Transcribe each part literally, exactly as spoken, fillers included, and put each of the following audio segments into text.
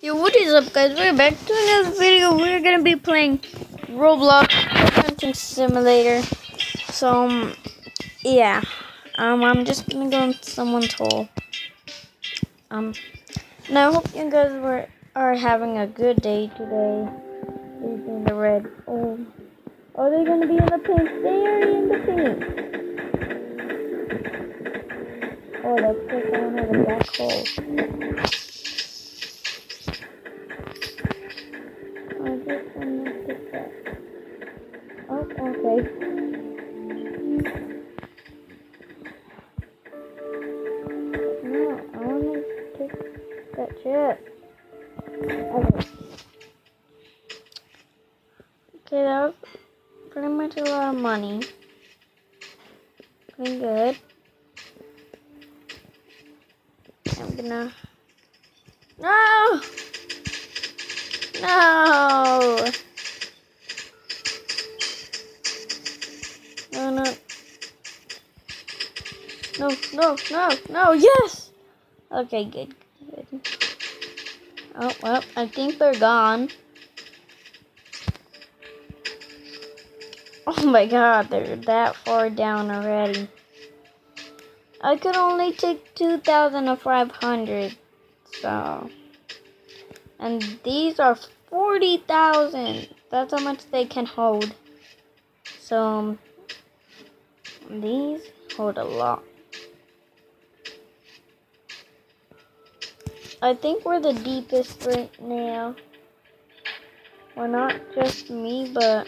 Yo, what is up, guys? We're back to another video. We're gonna be playing Roblox Hunting Simulator. So, um, yeah, um, I'm just gonna go in someone's hole. Um, and I hope you guys were are having a good day today. These in the red. Oh, are they gonna be in the pink? They are in the pink. Oh, that's because I don't have a black hole. I just want to pick that. Oh, okay. No, I want to take that chip. Okay. Okay, that was pretty much a lot of money. Pretty good. I'm gonna... No! No! No, no. No, no, no, no, yes! Okay, good, good. Oh, well, I think they're gone. Oh my god, they're that far down already. I could only take two thousand five hundred, so... And these are forty thousand. That's how much they can hold. So, these hold a lot. I think we're the deepest right now. Well, not just me, but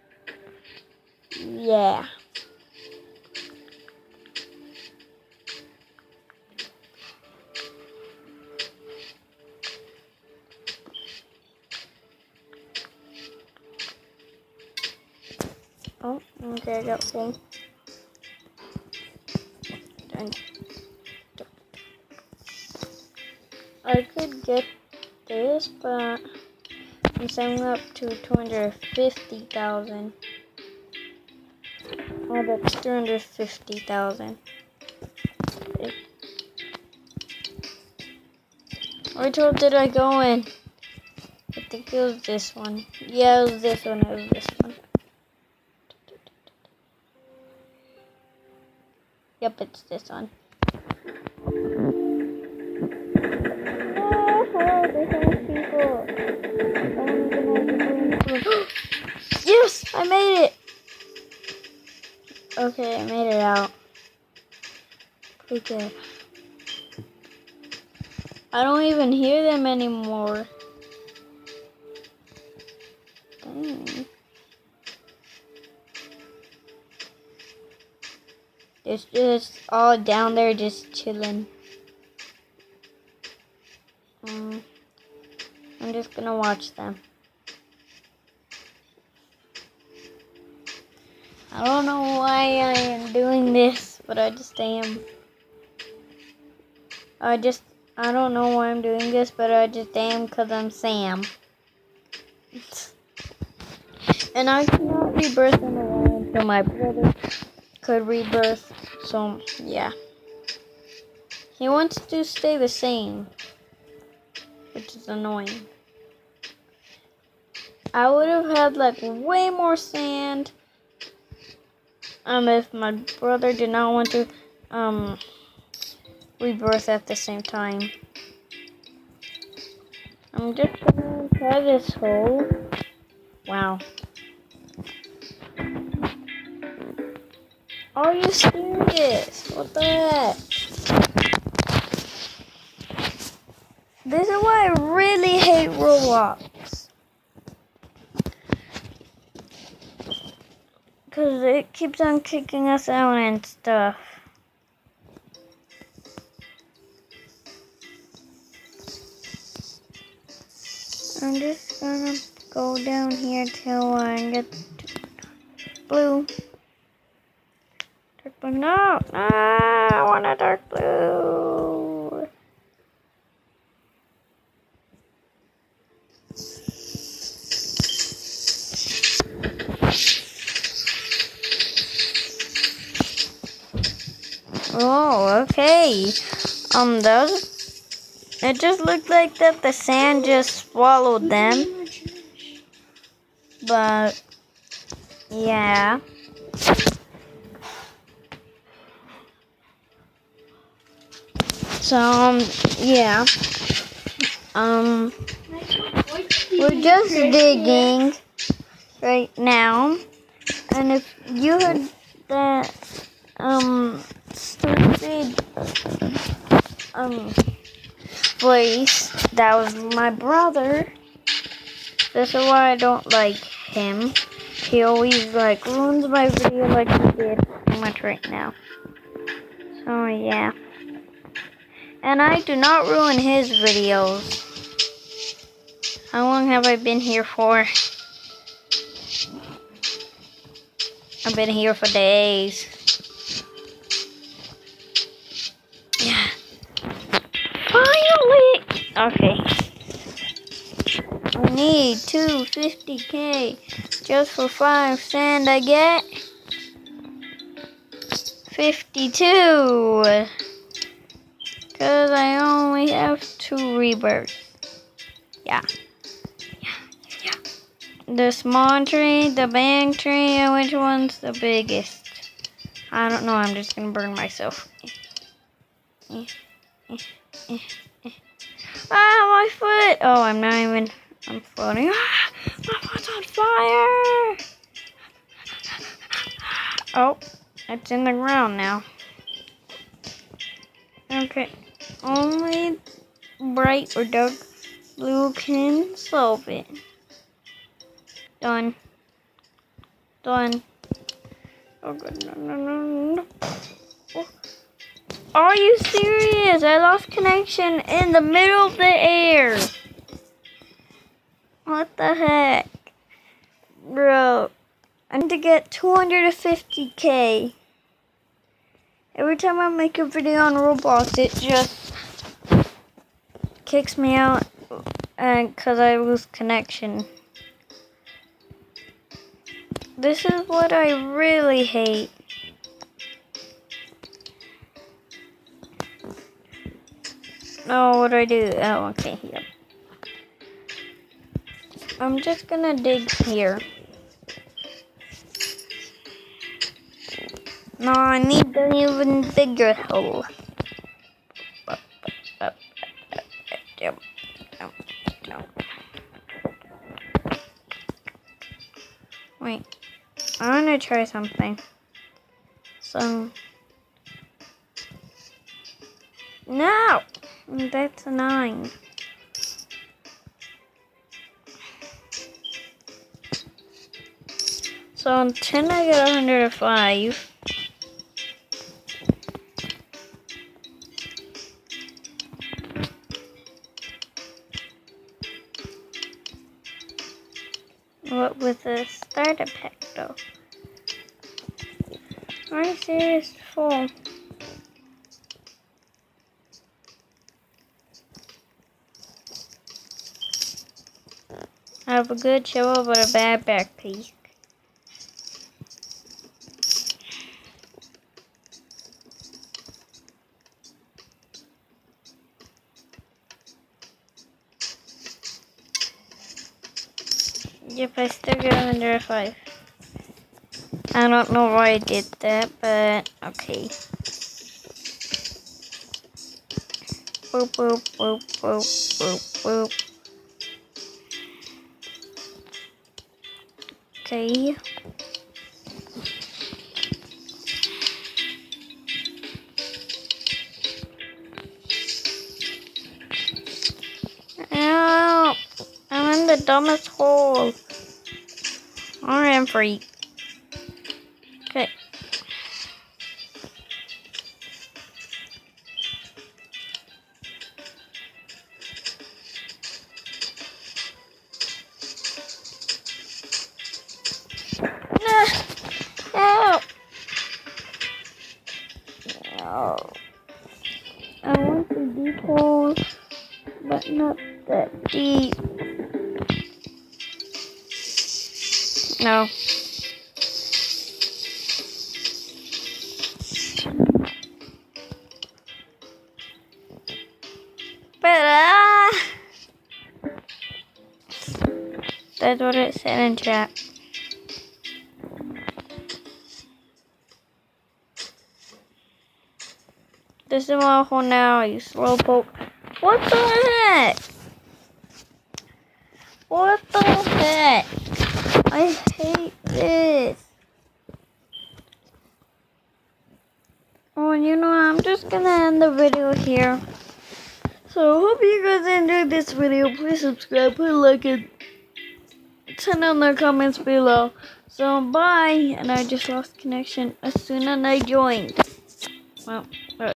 yeah. Oh, okay, I got full. Done. I could get this, but I'm saving up to two hundred fifty thousand. Oh, that's two hundred fifty thousand. Which hole did I go in? I think it was this one. Yeah, it was this one. It was this one. Yep, it's this one. Yes, I made it. Okay, I made it out. Pretty good. I don't even hear them anymore. Dang. It's just all down there just chilling. Um, I'm just gonna watch them. I don't know why I am doing this, but I just am. I just, I don't know why I'm doing this, but I just am because I'm Sam. And I cannot rebirth in a while until my brother could rebirth. So, yeah. He wants to stay the same, which is annoying. I would have had like way more sand. Um, if my brother did not want to, um, rebirth at the same time. I'm just gonna try this hole. Wow. Are you serious? What the heck? This is why I really hate Roblox. Because it keeps on kicking us out and stuff. I'm just gonna go down here till I get blue. Dark blue. No! No! I want a dark blue. Oh, okay. Um, that was It just looked like that the sand just swallowed them. But, yeah. So, um, yeah. Um, we're just digging right now. And if you heard that, um, stupid, um, voice, that was my brother. This is why I don't like him. He always, like, ruins my video like he did pretty much right now. So, yeah. And I do not ruin his videos. How long have I been here for? I've been here for days. Yeah. Finally! Okay. I need two hundred fifty K just for five sand I get. fifty-two. Because I only have two rebirths. Yeah. Yeah. Yeah. The small tree, the big tree, and which one's the biggest? I don't know. I'm just going to burn myself. Eh, eh, eh, eh. Ah, my foot. Oh, I'm not even. I'm floating. Ah, my foot's on fire. Oh, it's in the ground now. Okay. Only bright or dark blue can solve it. Done. Done. Oh, God. No, no, no, no. Oh. Are you serious? I lost connection in the middle of the air. What the heck? Bro, I need to get two hundred fifty K. Every time I make a video on Roblox, it just kicks me out because I lose connection. This is what I really hate. Oh, what do I do? Oh, okay, here. I'm just gonna dig here. No, I need an even bigger hole. Wait, I wanna try something. So, no, that's a nine. So on ten I get one hundred five. What with the starter pack though? Are you serious? Full. I have a good shovel but a bad backpack. Yep, I still get one hundred five. I don't know why I did that, but okay. Boop, boop, boop, boop, boop, boop. Okay. Ow! I'm in the dumbest hole. Alright, I'm free. Okay. No! Help! No. I want the deep hole, but not that deep. No. But That's what it said in chat. This is my hole now, you slowpoke. What the heck? What the heck? I hate this. Oh, you know, I'm just gonna end the video here. So, hope you guys enjoyed this video. Please subscribe, put a like, and turn on the comments below. So, bye. And I just lost connection as soon as I joined. Well.